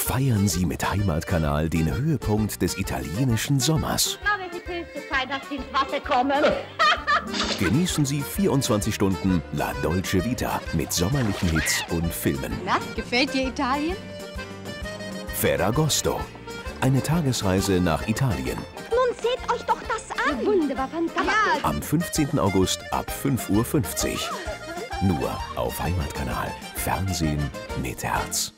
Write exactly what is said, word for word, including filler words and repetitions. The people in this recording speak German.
Feiern Sie mit Heimatkanal den Höhepunkt des italienischen Sommers. Na, es ist höchste Zeit, dass Sie ins Wasser kommen. Genießen Sie vierundzwanzig Stunden La Dolce Vita mit sommerlichen Hits und Filmen. Na, gefällt dir Italien? Ferragosto. Eine Tagesreise nach Italien. Nun seht euch doch das an. Wunderbar, fantastisch. Ja, Am fünfzehnten August ab fünf Uhr fünfzig. Nur auf Heimatkanal. Fernsehen mit Herz.